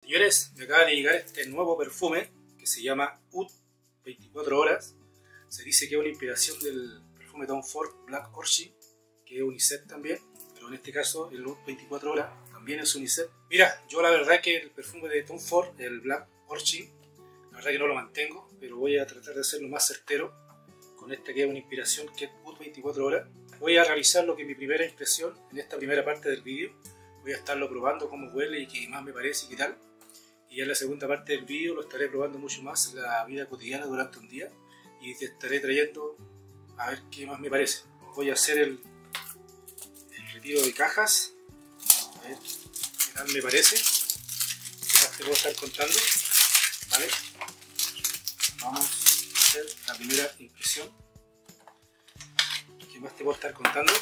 Señores, me acaba de llegar este nuevo perfume que se llama Oud 24 horas. Se dice que es una inspiración del perfume Tom Ford Black Orchid, que es unisex también, pero en este caso el Oud 24 horas también es unisex. Mira, yo la verdad que el perfume de Tom Ford, el Black Orchid, la verdad que no lo mantengo, pero voy a tratar de hacerlo más certero con esta que es una inspiración que es Oud 24 horas. Voy a realizar lo que es mi primera impresión en esta primera parte del vídeo. Voy a estarlo probando cómo huele y qué más me parece y qué tal. Y en la segunda parte del vídeo lo estaré probando mucho más en la vida cotidiana durante un día. Y te estaré trayendo a ver qué más me parece. Voy a hacer el retiro de cajas. A ver qué tal me parece. ¿Qué más te puedo estar contando? ¿Vale? Vamos a hacer la primera impresión. ¿Qué más te puedo estar contando?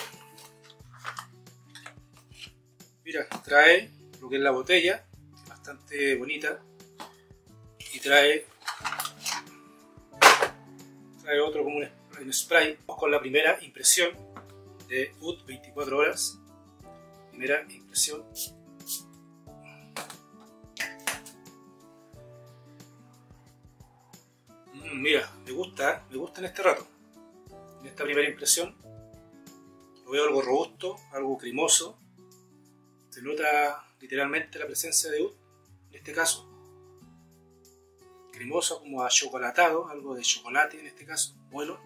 Mira, trae lo que es la botella, bastante bonita, y trae otro como un spray. Vamos con la primera impresión de Oud 24 horas. Primera impresión. Mira, me gusta en este rato. En esta primera impresión lo veo algo robusto, algo cremoso. Se nota literalmente la presencia de Oud, en este caso. Cremoso, como achocolatado, algo de chocolate en este caso, bueno.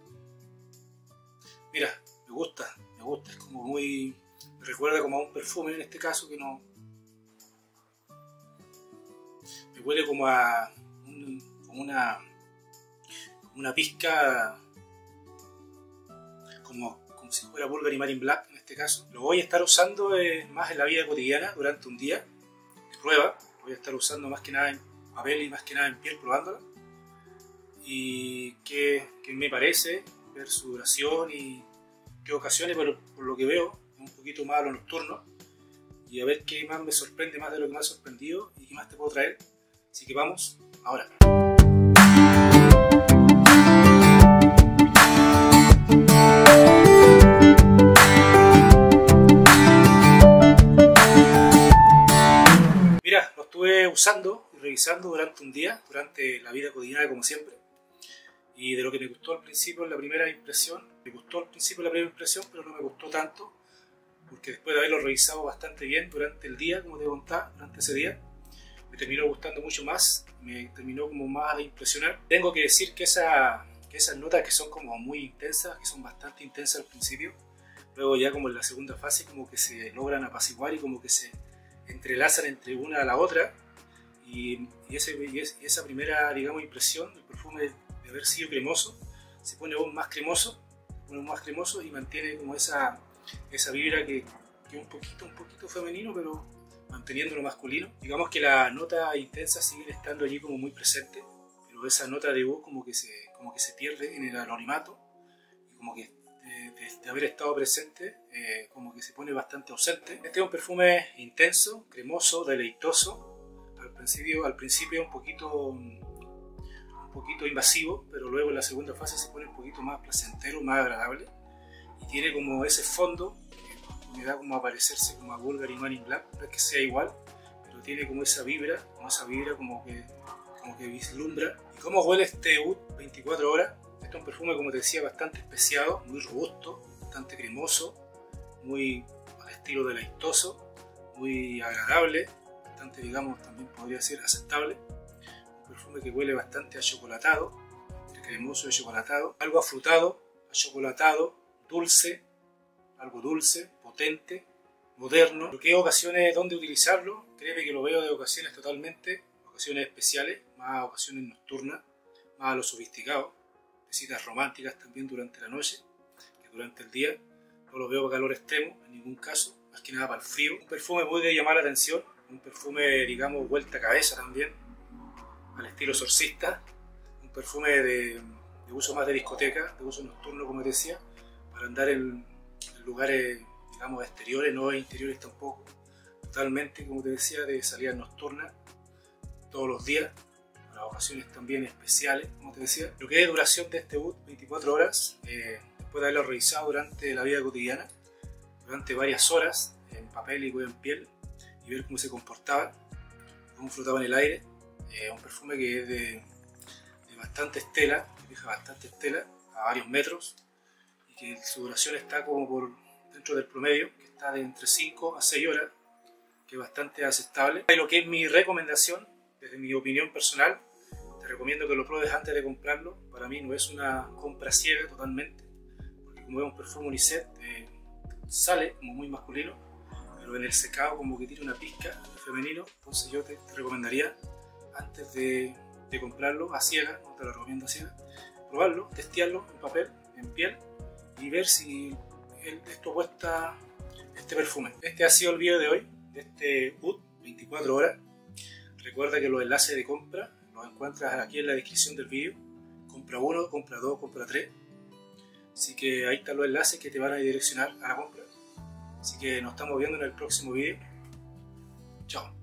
Mira, me gusta, es como muy... me recuerda como a un perfume en este caso que no... me huele como a una pizca, como si fuera Bulgari Marine Black en este caso. Lo voy a estar usando más en la vida cotidiana durante un día de prueba. Lo voy a estar usando más que nada en papel y más que nada en piel, probándola. Y qué me parece, ver su duración y qué ocasiones, pero por lo que veo, un poquito más a lo nocturno. Y a ver qué más me sorprende, más de lo que me ha sorprendido y qué más te puedo traer. Así que vamos ahora. Estuve usando y revisando durante un día, durante la vida cotidiana como siempre, y de lo que me gustó al principio en la primera impresión, pero no me gustó tanto, porque después de haberlo revisado bastante bien durante el día, como te contaba, durante ese día, me terminó gustando mucho más, me terminó como más de impresionar. Tengo que decir que esas notas que son como muy intensas, que son bastante intensas al principio, luego ya como en la segunda fase como que se logran apaciguar y como que se entrelazan entre una a la otra, y esa primera, digamos, impresión del perfume de haber sido cremoso se pone aún más cremoso, y mantiene como esa vibra que es un poquito femenino, pero manteniendo lo masculino. Digamos que las notas intensas siguen estando allí como muy presentes, pero esa nota de voz como que se pierde en el anonimato, y como que de haber estado presente, como que se pone bastante ausente. Este es un perfume intenso, cremoso, deleitoso. Al principio un poquito invasivo, pero luego en la segunda fase se pone un poquito más placentero, más agradable. Y tiene como ese fondo que me da como a parecerse como a Bulgari Marine Black, no es que sea igual, pero tiene como esa vibra como que vislumbra. ¿Y cómo huele este Oud 24 horas? Este es un perfume, como te decía, bastante especiado, muy robusto, bastante cremoso, muy al estilo deleitoso, muy agradable, bastante, digamos, también podría ser aceptable. Un perfume que huele bastante a chocolatado, cremoso y chocolatado, algo afrutado, achocolatado, dulce, algo dulce, potente, moderno. ¿Por qué ocasiones dónde utilizarlo? Créeme que lo veo de ocasiones totalmente, ocasiones especiales, más ocasiones nocturnas, más a lo sofisticado. Citas románticas también durante la noche, que durante el día no lo veo para calor extremo en ningún caso, más que nada para el frío. Un perfume muy de llamar la atención, un perfume, digamos, vuelta a cabeza también, al estilo exorcista, un perfume de uso más de discoteca, de uso nocturno, como te decía, para andar en lugares, digamos, exteriores, no interiores tampoco, totalmente, como te decía, de salidas nocturnas todos los días, para ocasiones también especiales, como te decía. Lo que es duración de este Oud 24 horas, después de haberlo revisado durante la vida cotidiana, durante varias horas, en papel y en piel, y ver cómo se comportaba, perfume flotaba en el aire. Un perfume que es de bastante estela, que deja bastante estela a varios metros, y que su duración está como por dentro del promedio, que está de entre 5 a 6 horas, que es bastante aceptable. Y lo que es mi recomendación, desde mi opinión personal, te recomiendo que lo pruebes antes de comprarlo. Para mí no es una compra ciega totalmente, porque como es un perfume unisex, sale como muy masculino, pero en el secado como que tiene una pizca de femenino. Entonces yo te recomendaría, antes de comprarlo a ciegas, no te lo recomiendo a ciegas, probarlo, testearlo en papel, en piel, y ver si esto cuesta este perfume. Este ha sido el video de hoy, de este Oud 24 horas. Recuerda que los enlaces de compra los encuentras aquí en la descripción del video. Compra 1, compra 2, compra 3. Así que ahí están los enlaces que te van a direccionar a la compra. Así que nos estamos viendo en el próximo video. Chao.